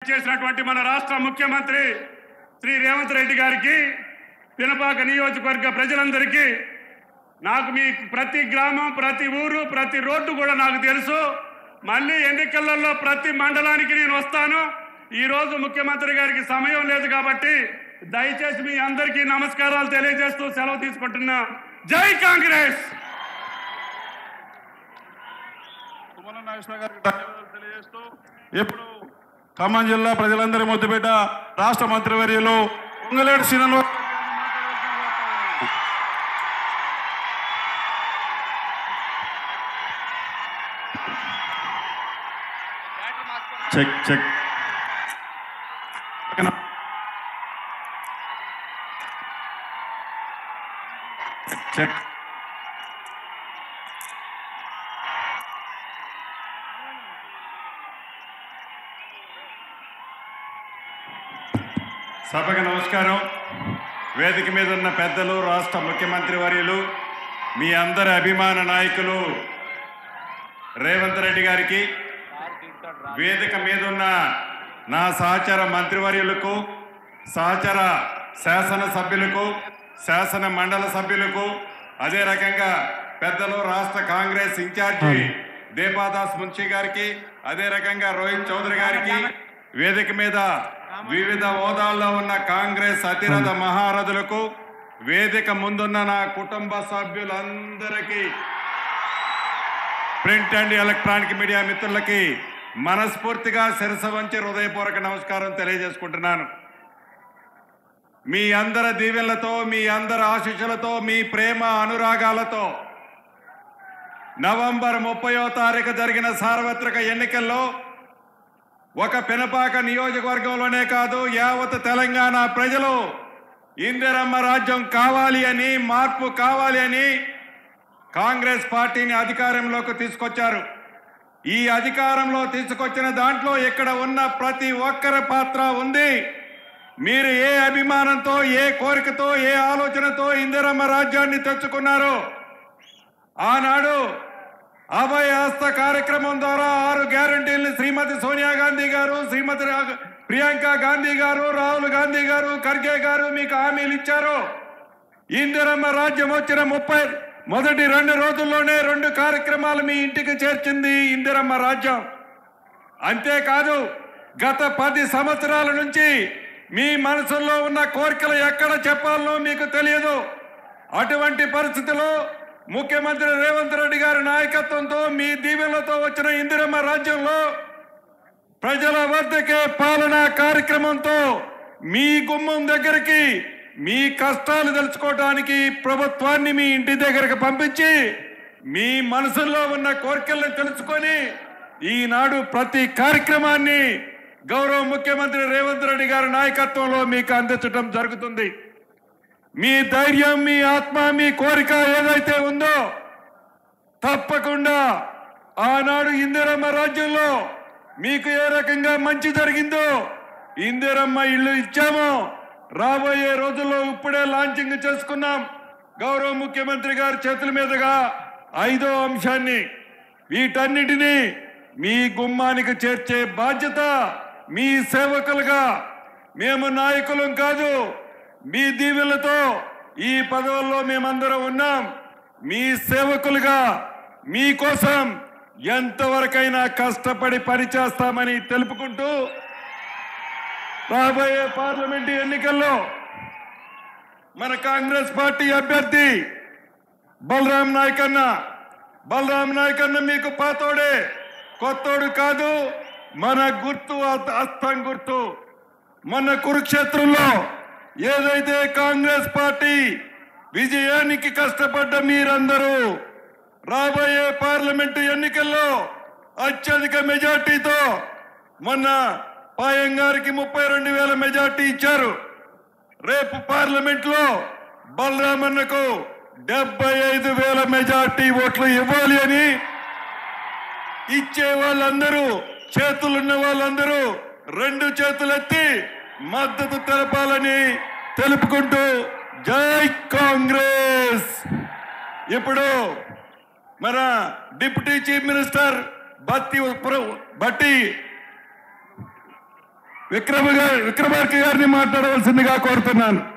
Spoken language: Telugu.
చేసినటువంటి మన రాష్ట్ర ముఖ్యమంత్రి శ్రీ రేవంత్ రెడ్డి గారికి, పినపాక నియోజకవర్గ ప్రజలందరికీ, నాకు మీ ప్రతి గ్రామం, ప్రతి ఊరు, ప్రతి రోడ్డు కూడా నాకు తెలుసు. మళ్ళీ ఎన్నికలలో ప్రతి మండలానికి నేను వస్తాను. ఈరోజు ముఖ్యమంత్రి గారికి సమయం లేదు కాబట్టి దయచేసి మీ అందరికీ నమస్కారాలు తెలియజేస్తూ సెలవు తీసుకుంటున్నా. జై కాంగ్రెస్. తెలియజేస్తూ ఇప్పుడు ఖమ్మం జిల్లా ప్రజలందరి ముద్దుబిడ్డ రాష్ట్ర మంత్రివర్యులు Ponguleti Srinivas check check check సభకు నమస్కారం. వేదిక మీద ఉన్న పెద్దలు, రాష్ట్ర ముఖ్యమంత్రి వర్యులు, మీ అందరి అభిమాన నాయకులు రేవంత్ రెడ్డి గారికి, వేదిక మీద ఉన్న నా సహచర మంత్రివర్యులకు, సహచర శాసన సభ్యులకు, శాసన మండల సభ్యులకు, అదే రకంగా పెద్దలు రాష్ట్ర కాంగ్రెస్ ఇన్ఛార్జి దీపాదాస్ మున్షి గారికి, అదే రకంగా రోహిత్ చౌదరి గారికి, వేదిక మీద వివిధ హోదాల్లో ఉన్న కాంగ్రెస్ అతిరథ మహారథులకు, వేదిక ముందున్న నా కుటుంబ సభ్యులందరికీ, ప్రింట్ అండ్ ఎలక్ట్రానిక్ మీడియా మిత్రులకి మనస్ఫూర్తిగా శిరస వంచి హృదయపూర్వక నమస్కారం తెలియజేసుకుంటున్నాను. మీ అందరి దీవెనలతో, మీ అందరి ఆశీస్సులతో, మీ ప్రేమ అనురాగాలతో నవంబర్ 30వ తారీఖు జరిగిన సార్వత్రిక ఎన్నికల్లో ఒక పినపాక నియోజకవర్గంలోనే కాదు, యావత్ తెలంగాణ ప్రజలు ఇందిరమ్మ రాజ్యం కావాలి అని, మార్పు కావాలి అని కాంగ్రెస్ పార్టీని అధికారంలోకి తీసుకొచ్చారు. ఈ అధికారంలో తీసుకొచ్చిన దాంట్లో ఇక్కడ ఉన్న ప్రతి ఒక్కరి పాత్ర ఉంది. మీరు ఏ అభిమానంతో, ఏ కోరికతో, ఏ ఆలోచనతో ఇందిరమ్మ రాజ్యాన్ని తెచ్చుకున్నారో, ఆనాడు అభయ హస్త కార్యక్రమం ద్వారా 6 గ్యారంటీల్ని శ్రీమతి సోనియా గాంధీ గారు, శ్రీమతి ప్రియాంక గాంధీ గారు, రాహుల్ గాంధీ గారు, ఖర్గే గారు మీకు హామీలు ఇచ్చారు. ఇందిరమ్మ రాజ్యం వచ్చిన మొదటి 2 రోజుల్లోనే 2 కార్యక్రమాలు మీ ఇంటికి చేర్చింది ఇందిరమ్మ రాజ్యం. అంతేకాదు, గత 10 సంవత్సరాల నుంచి మీ మనసుల్లో ఉన్న కోరికలు ఎక్కడ చెప్పాలనో మీకు తెలియదు. అటువంటి పరిస్థితిలో ముఖ్యమంత్రి రేవంత్ రెడ్డి గారి నాయకత్వంతో, మీ దీవెనలతో వచ్చిన ఇందిరమ్మ రాజ్యంలో ప్రజల వద్దకే పాలనా కార్యక్రమంతో మీ గుమ్మం దగ్గరికి మీ కష్టాలు తెలుసుకోవడానికి ప్రభుత్వాన్ని మీ ఇంటి దగ్గరకు పంపించి మీ మనసుల్లో ఉన్న కోరికలను తెలుసుకొని ఈనాడు ప్రతి కార్యక్రమాన్ని గౌరవ ముఖ్యమంత్రి రేవంత్ రెడ్డి గారి నాయకత్వంలో మీకు అందించడం జరుగుతుంది. మీ ధైర్యం, మీ ఆత్మ, మీ కోరిక ఏదైతే ఉందో తప్పకుండా ఆనాడు ఇందిరమ్మ రాజ్యంలో మీకు ఏ రకంగా మంచి జరిగిందో, ఇందిరమ్మ ఇల్లు ఇచ్చామో, రాబోయే రోజుల్లో ఇప్పుడే లాంచింగ్ చేసుకున్నాం గౌరవ ముఖ్యమంత్రి గారి చేతుల మీదుగా 5వ అంశాన్ని. వీటన్నిటినీ మీ గుమ్మానికి చేర్చే బాధ్యత మీ సేవకులుగా, మేము నాయకులం కాదు, మీ దీవెనలతో ఈ పదవుల్లో మేమందరం ఉన్నాం. మీ సేవకులుగా మీకోసం ఎంతవరకైనా కష్టపడి పనిచేస్తామని తెలుపుకుంటూ, రాబోయే పార్లమెంటు ఎన్నికల్లో మన కాంగ్రెస్ పార్టీ అభ్యర్థి బలరాం నాయక్ అన్న మీకు పాతోడే, కొత్తోడు కాదు. మన గుర్తు హస్తం గుర్తు. మన కురుక్షేత్రంలో ఏదైతే కాంగ్రెస్ పార్టీ విజయానికి కష్టపడ్డ మీరందరూ రాబోయే పార్లమెంటు ఎన్నికల్లో అత్యధిక మెజార్టీతో, మొన్న పాయం గారికి 32,000 మెజార్టీ ఇచ్చారు. రేపు పార్లమెంట్ లో బలరామన్నకు 75,000 మెజార్టీ ఓట్లు ఇవ్వాలి అని ఇచ్చే వాళ్ళందరూ, చేతులున్న వాళ్ళందరూ 2 చేతులెత్తి మద్దతు తెలపాలని తెలుపుకుంటూ జై కాంగ్రెస్. ఇప్పుడు మన డిప్యూటీ చీఫ్ మినిస్టర్ బట్టి విక్రమార్క గారిని మాట్లాడవలసిందిగా కోరుతున్నాను.